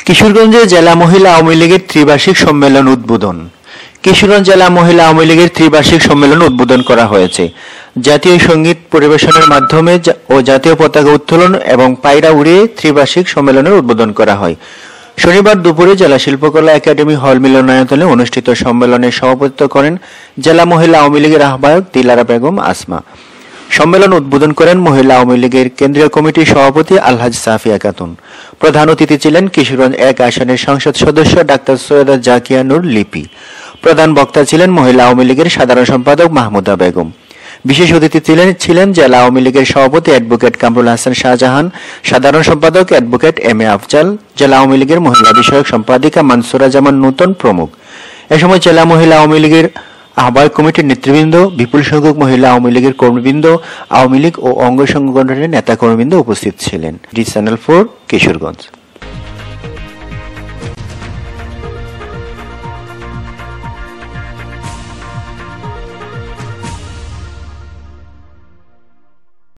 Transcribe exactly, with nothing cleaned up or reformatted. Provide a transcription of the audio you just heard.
কিশোরগঞ্জে জেলা মহিলা আওয়ামী লীগের ত্রিবার্ষিক সম্মেলন উদ্বোধন। কিশোরগঞ্জ জেলা মহিলা আওয়ামী লীগের ত্রিবার্ষিক সম্মেলন উদ্বোধন করা হয়েছে। জাতীয় সঙ্গীত পরিবেশনের মাধ্যমে ও জাতীয় পতাকা উত্তোলন এবং পায়রা উড়িয়ে ত্রিবার্ষিক সম্মেলনের উদ্বোধন করা হয়। শনিবার দুপুরে জেলা শিল্পকলা একাডেমি হল মিলনায়তনে অনুষ্ঠিত সম্মেলনে সভাপতিত্ব করেন জেলা মহিলা আওয়ামী লীগের আহ্বায়ক দিলারা বেগম আসমা। সম্মেলন উদ্বোধন করেন মহিলা আওয়ামী লীগের কেন্দ্রীয় কমিটির সভাপতি আলহাজ সাফিয়া খাতুন। প্রধান অতিথি ছিলেন কিশোরগঞ্জ এক আসনের সংসদ সদস্য ডাক্তার সৈয়দা জাকিয়া নূর লিপি। প্রধান বক্তা ছিলেন মহিলা আওয়ামী লীগের সাধারণ সম্পাদক মাহমুদা বেগম। বিশেষ অতিথি ছিলেন ছিলেন জেলা আওয়ামী লীগের সভাপতি অ্যাডভোকেট কামরুল হাসান শাহজাহান, সাধারণ সম্পাদক অ্যাডভোকেট এম এ আফজাল, জেলা আওয়ামী লীগের মহিলা বিষয়ক সম্পাদিকা মানসুরা জামান নূতন প্রমুখ। এ সময় জেলা মহিলা আওয়ামী লীগের আহ্বায়ক কমিটির নেতৃবৃন্দ, বিপুল সংখ্যক মহিলা আওয়ামী লীগের কর্মীবৃন্দ, আওয়ামী লীগ ও অঙ্গ সংগঠনের নেতা কর্মীবৃন্দ উপস্থিত ছিলেন। D channel four, Kishoreganj.